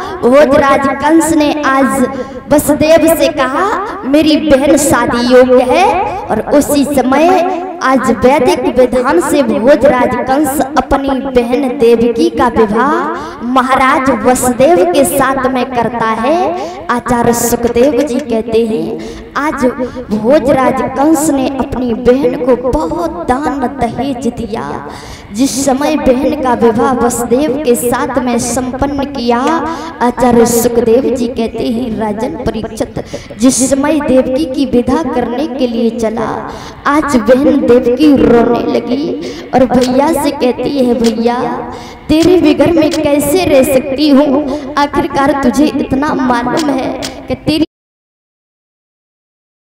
भोजराज कंस ने आज वसुदेव से कहा मेरी बहन शादी योग्य है, और उसी समय आज वैदिक विधान से भोजराज कंस अपनी बहन देवकी का विवाह महाराज वसुदेव के साथ में करता है। आचार्य सुखदेव जी कहते हैं आज भोजराज कंस ने अपनी बहन को बहुत दान दहेज दिया। जिस समय बहन का विवाह वसुदेव के साथ में संपन्न किया, आचार्य सुखदेव जी कहते हैं राजन परीक्षित जिस समय देवकी की विदा करने के लिए चला, आज बहन देवकी रोने लगी और भैया से कहती है भैया तेरे बिगर में कैसे रह सकती हूँ, आखिरकार तुझे इतना मालूम है कि तेरी